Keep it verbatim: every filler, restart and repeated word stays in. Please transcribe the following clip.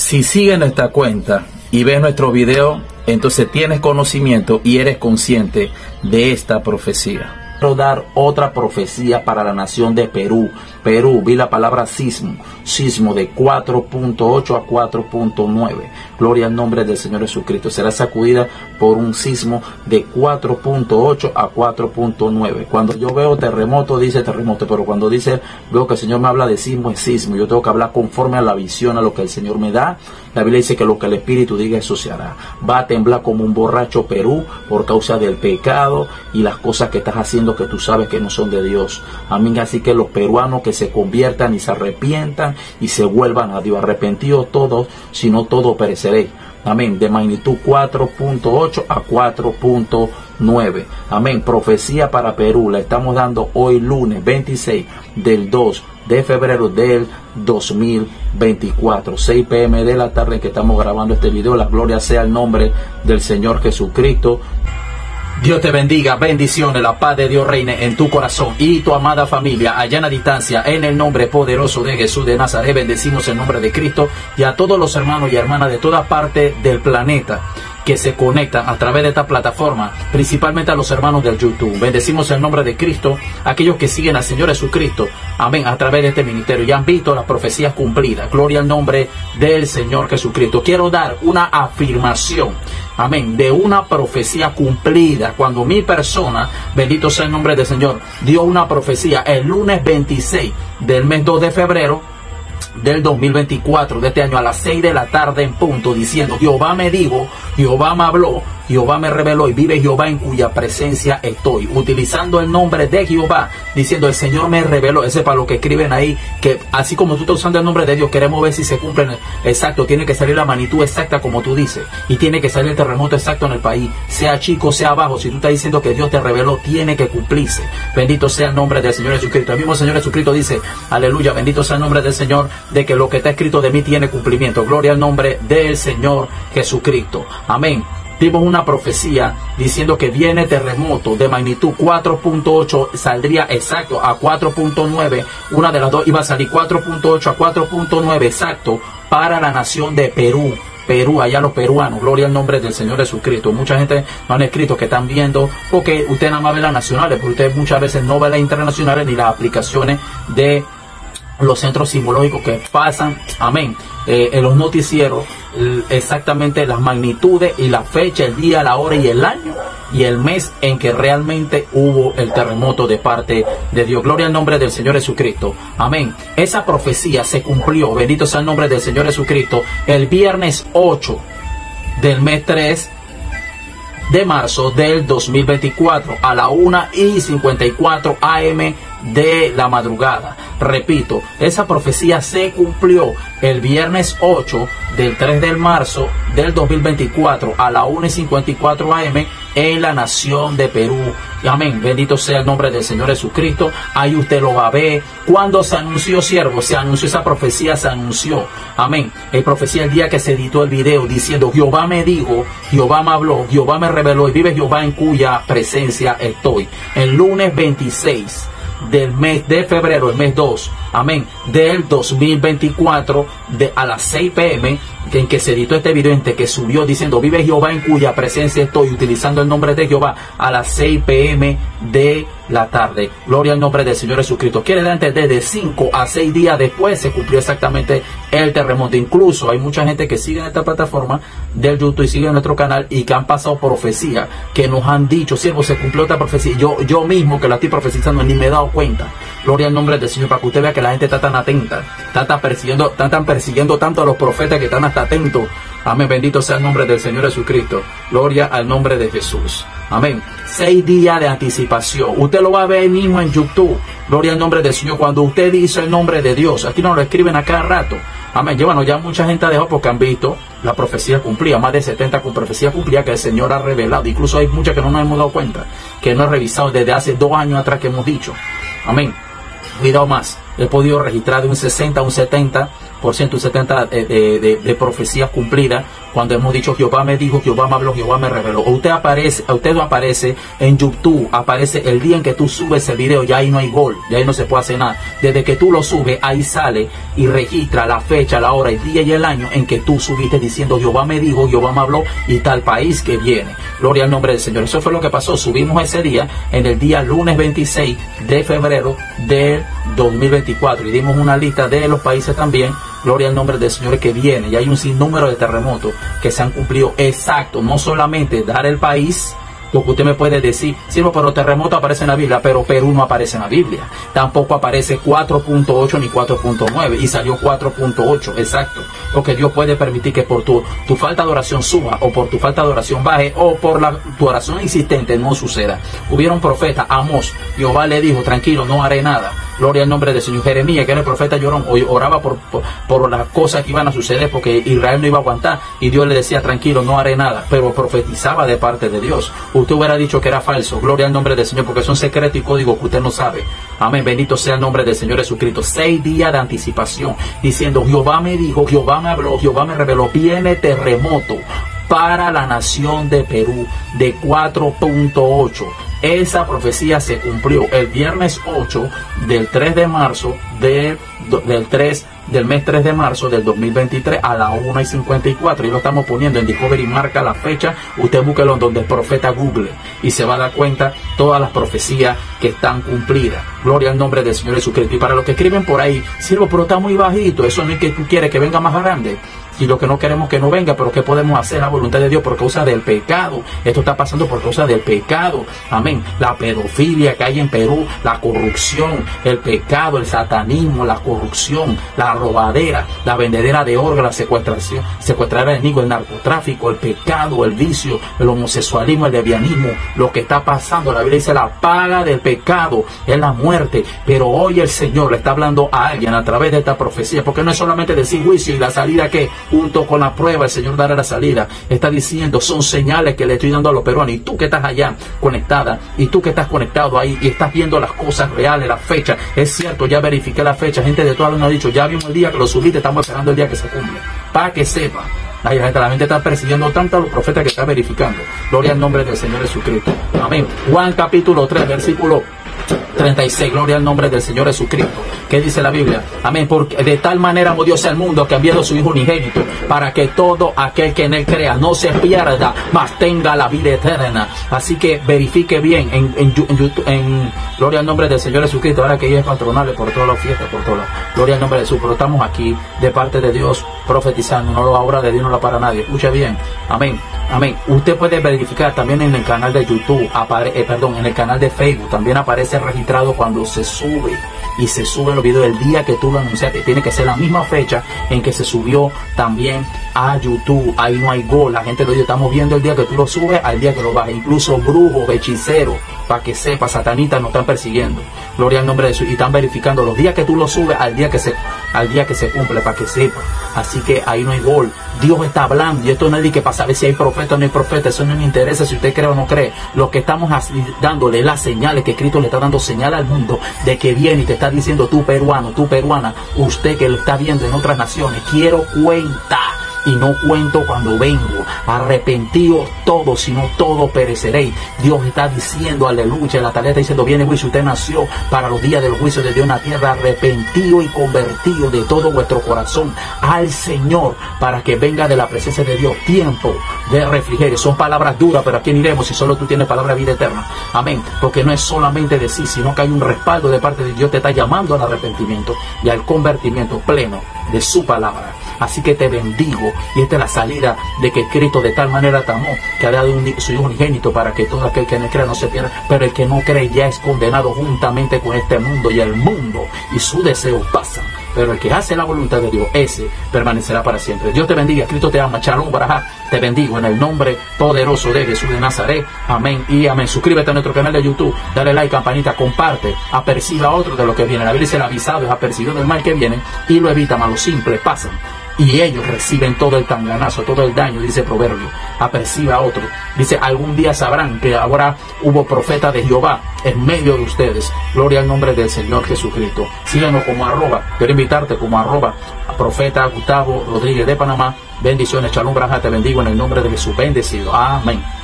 Si sigues nuestra cuenta y ves nuestro video, entonces tienes conocimiento y eres consciente de esta profecía. Quiero dar otra profecía para la nación de Perú. Perú, vi la palabra sismo, sismo de cuatro punto ocho a cuatro punto nueve. Gloria al nombre del Señor Jesucristo. Será sacudida por un sismo de cuatro punto ocho a cuatro punto nueve. Cuando yo veo terremoto, dice terremoto, pero cuando dice, veo que el Señor me habla de sismo, es sismo. Yo tengo que hablar conforme a la visión, a lo que el Señor me da. La Biblia dice que lo que el Espíritu diga, eso se hará. Va a temblar como un borracho Perú por causa del pecado y las cosas que estás haciendo que tú sabes que no son de Dios. Amén. Así que los peruanos que se conviertan y se arrepientan y se vuelvan a Dios. Arrepentidos todos, si no todos pereceréis. Amén. De magnitud cuatro punto ocho a cuatro punto nueve. Amén. Profecía para Perú. La estamos dando hoy lunes veintiséis del dos de febrero del dos mil veinticuatro. seis p m de la tarde en que estamos grabando este video. La gloria sea el nombre del Señor Jesucristo. Dios te bendiga, bendiciones, la paz de Dios reine en tu corazón y tu amada familia allá en la distancia, en el nombre poderoso de Jesús de Nazaret. Bendecimos el nombre de Cristo y a todos los hermanos y hermanas de toda parte del planeta que se conectan a través de esta plataforma, principalmente a los hermanos del YouTube. Bendecimos el nombre de Cristo, aquellos que siguen al Señor Jesucristo, amén, a través de este ministerio y han visto las profecías cumplidas. Gloria al nombre del Señor Jesucristo. Quiero dar una afirmación, amén, de una profecía cumplida. Cuando mi persona, bendito sea el nombre del Señor, dio una profecía el lunes veintiséis del mes dos de febrero del dos mil veinticuatro, de este año, a las seis de la tarde en punto, diciendo: Jehová me dijo, Jehová me habló, Jehová me reveló, y vive Jehová en cuya presencia estoy. Utilizando el nombre de Jehová, diciendo: el Señor me reveló. Ese es para los que escriben ahí, que así como tú estás usando el nombre de Dios, queremos ver si se cumplen. Exacto, tiene que salir la magnitud exacta como tú dices, y tiene que salir el terremoto exacto en el país, sea chico, sea bajo. Si tú estás diciendo que Dios te reveló, tiene que cumplirse. Bendito sea el nombre del Señor Jesucristo. El mismo Señor Jesucristo dice, aleluya, bendito sea el nombre del Señor, de que lo que está escrito de mí tiene cumplimiento. Gloria al nombre del Señor Jesucristo. Amén. Dimos una profecía diciendo que viene terremoto de magnitud cuatro punto ocho, saldría exacto a cuatro punto nueve. Una de las dos iba a salir cuatro punto ocho a cuatro punto nueve exacto para la nación de Perú. Perú, allá los peruanos, gloria al nombre del Señor Jesucristo. Mucha gente no han escrito que están viendo, porque usted nada más ve las nacionales, porque usted muchas veces no ve las internacionales ni las aplicaciones de los centros sismológicos que pasan, amén, eh, en los noticieros, exactamente las magnitudes y la fecha, el día, la hora y el año y el mes en que realmente hubo el terremoto de parte de Dios. Gloria al nombre del Señor Jesucristo, amén. Esa profecía se cumplió, bendito sea el nombre del Señor Jesucristo, el viernes ocho del mes tres de marzo del dos mil veinticuatro a la una y cincuenta y cuatro a m de la madrugada. Repito, esa profecía se cumplió el viernes ocho del tres de marzo del dos mil veinticuatro a la una y cincuenta y cuatro a m en la nación de Perú. Amén. Bendito sea el nombre del Señor Jesucristo. Ahí usted lo va a ver. Cuando se anunció, siervo, se anunció esa profecía, se anunció. Amén. El profecía el día que se editó el video diciendo: Jehová me dijo, Jehová me habló, Jehová me reveló, y vive Jehová en cuya presencia estoy. El lunes veintiséis del mes de febrero, el mes dos, amén, del dos mil veinticuatro, de, a las seis p m, en que se editó este video, en que subió diciendo: vive Jehová en cuya presencia estoy, utilizando el nombre de Jehová, a las seis p m de la tarde. Gloria al nombre del Señor Jesucristo. Quiere dar a entender, de cinco a seis días después se cumplió exactamente el terremoto. Incluso hay mucha gente que sigue en esta plataforma del YouTube y sigue en nuestro canal, y que han pasado profecía, que nos han dicho: siervo, se cumplió esta profecía. Yo, yo mismo que la estoy profetizando ni me he dado cuenta. Gloria al nombre del Señor, para que usted vea que la gente está tan atenta, está tan persiguiendo, están tan persiguiendo tanto a los profetas que están hasta atentos. Amén. Bendito sea el nombre del Señor Jesucristo. Gloria al nombre de Jesús. Amén. Seis días de anticipación. Usted lo va a ver mismo en YouTube. Gloria al nombre del Señor. Cuando usted dice el nombre de Dios, aquí nos lo escriben a cada rato. Amén. Yo, bueno, ya mucha gente ha dejado porque han visto la profecía cumplida. Más de setenta con profecía cumplida que el Señor ha revelado. Incluso hay muchas que no nos hemos dado cuenta, que no he revisado desde hace dos años atrás que hemos dicho. Amén. Cuidado más. he podido registrar de un sesenta a un setenta por ciento, un setenta de, de, de, de profecías cumplidas, cuando hemos dicho Jehová me dijo, Jehová me habló, Jehová me reveló. O usted aparece, usted no aparece en YouTube, aparece el día en que tú subes el video, ya ahí no hay gol, ya ahí no se puede hacer nada. Desde que tú lo subes, ahí sale y registra la fecha, la hora, el día y el año en que tú subiste diciendo Jehová me dijo, Jehová me habló y tal país que viene. Gloria al nombre del Señor. Eso fue lo que pasó. Subimos ese día en el día lunes veintiséis de febrero del dos mil veinticuatro y dimos una lista de los países también. Gloria al nombre del Señor que viene. Y hay un sinnúmero de terremotos que se han cumplido exacto. No solamente dar el país, lo que usted me puede decir, sí, pero terremoto aparece en la Biblia, pero Perú no aparece en la Biblia. Tampoco aparece cuatro punto ocho ni cuatro punto nueve y salió cuatro punto ocho, exacto. Porque Dios puede permitir que por tu, tu falta de oración suba, o por tu falta de oración baje, o por la, tu oración insistente no suceda. Hubieron profetas, Amós, Jehová le dijo, tranquilo, no haré nada. Gloria al nombre del Señor. Jeremías, que era el profeta llorón, oraba por, por, por las cosas que iban a suceder, porque Israel no iba a aguantar, y Dios le decía, tranquilo, no haré nada, pero profetizaba de parte de Dios. Usted hubiera dicho que era falso. Gloria al nombre del Señor, porque son secretos y códigos que usted no sabe. Amén, bendito sea el nombre del Señor Jesucristo. Seis días de anticipación, diciendo, Jehová me dijo, Jehová me habló, Jehová me reveló, viene terremoto para la nación de Perú de cuatro punto ocho. Esa profecía se cumplió el viernes ocho del tres de marzo de, del tres del mes tres de marzo del dos mil veintitrés a la una y cincuenta y cuatro, y lo estamos poniendo en Discovery, marca la fecha, usted búsquelo donde el profeta Google y se va a dar cuenta todas las profecías que están cumplidas. Gloria al nombre del Señor Jesucristo. Y para los que escriben por ahí, siervo, pero está muy bajito, eso no es que tú quieres que venga más grande. Y lo que no queremos que no venga, pero ¿qué podemos hacer? La voluntad de Dios por causa del pecado. Esto está pasando por causa del pecado. Amén. La pedofilia que hay en Perú, la corrupción, el pecado, el satanismo, la corrupción, la robadera, la vendedera de órganos, la secuestración, secuestrar al enemigo, el narcotráfico, el pecado, el vicio, el homosexualismo, el lesbianismo. Lo que está pasando, la Biblia dice, la paga del pecado es la muerte. Pero hoy el Señor le está hablando a alguien a través de esta profecía, porque no es solamente decir juicio y la salida que junto con la prueba el Señor dará la salida. Está diciendo, son señales que le estoy dando a los peruanos. Y tú que estás allá conectada, y tú que estás conectado ahí y estás viendo las cosas reales, las fechas. Es cierto, ya verifiqué la fecha. Gente de todas las nos ha dicho, ya vimos el día que lo subiste, estamos esperando el día que se cumple. Para que sepa. La gente, la gente está persiguiendo tanto a los profetas que está verificando. Gloria al nombre del Señor Jesucristo. Amén. Juan capítulo tres, versículo treinta y seis, gloria al nombre del Señor Jesucristo. ¿Qué dice la Biblia? Amén. Porque de tal manera amó Dios al mundo que ha enviado a su Hijo unigénito, para que todo aquel que en él crea no se pierda, mas tenga la vida eterna. Así que verifique bien en, en, en YouTube, en gloria al nombre del Señor Jesucristo. Ahora que ella es patronal por todas las fiestas, por todas las, gloria al nombre de Jesús. Pero estamos aquí de parte de Dios profetizando, no la obra de Dios no la para nadie. Escucha bien. Amén. Amén. Usted puede verificar también en el canal de YouTube, apare, eh, perdón, en el canal de Facebook, también aparece registrado cuando se sube, y se suben los videos el día que tú lo anunciaste. Tiene que ser la misma fecha en que se subió también a YouTube. Ahí no hay gol. La gente lo dice, estamos viendo el día que tú lo subes al día que lo bajas. Incluso brujos, hechiceros, para que sepa, satanistas nos están persiguiendo. Gloria al nombre de Jesús. Y están verificando los días que tú lo subes al día que se, al día que se cumple, para que sepa. Así que ahí no hay gol. Dios está hablando, y esto no es de que para saber si hay profeta o no hay profeta. Eso no me interesa si usted cree o no cree. Lo que estamos dándole las señales, que Cristo le está dando señal al mundo de que viene y te está diciendo, tú peruano, tú peruana, usted que lo está viendo en otras naciones, quiero cuenta. Y no cuento cuando vengo. Arrepentidos todos, si no todos pereceréis. Dios está diciendo, aleluya. La taleta está diciendo, viene juicio. Usted nació para los días del juicio de Dios en la tierra. Arrepentido y convertido de todo vuestro corazón al Señor, para que venga de la presencia de Dios tiempo de refrigerio. Son palabras duras, pero ¿a quién iremos si solo tú tienes palabra de vida eterna? Amén. Porque no es solamente decir, sino que hay un respaldo de parte de Dios. Te está llamando al arrepentimiento y al convertimiento pleno de su palabra. Así que te bendigo, y esta es la salida de que Cristo de tal manera te amó que ha dado un, su Hijo unigénito, para que todo aquel que no crea no se pierda, pero el que no cree ya es condenado juntamente con este mundo, y el mundo y su deseo pasan, pero el que hace la voluntad de Dios, ese permanecerá para siempre. Dios te bendiga, Cristo te ama, Shalom Barajá. Te bendigo en el nombre poderoso de Jesús de Nazaret. Amén y amén. Suscríbete a nuestro canal de YouTube, dale like, campanita, comparte, aperciba a otros de lo que viene. La Biblia dice, el avisado es apercibido del mal que viene y lo evita, mas los simples pasan y ellos reciben todo el tanganazo, todo el daño, dice Proverbio. Apercibe a otro. Dice, algún día sabrán que ahora hubo profeta de Jehová en medio de ustedes. Gloria al nombre del Señor Jesucristo. Síganos como arroba. Quiero invitarte como arroba a profeta Gustavo Rodríguez de Panamá. Bendiciones, Shalom Braja, te bendigo en el nombre de Jesús. Bendecido. Amén.